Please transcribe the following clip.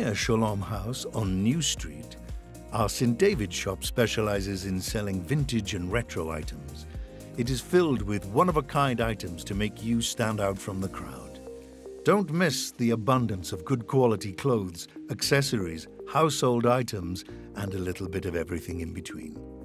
near Shalom House on New Street, our St. David's shop specialises in selling vintage and retro items. It is filled with one-of-a-kind items to make you stand out from the crowd. Don't miss the abundance of good quality clothes, accessories, household items, and a little bit of everything in between.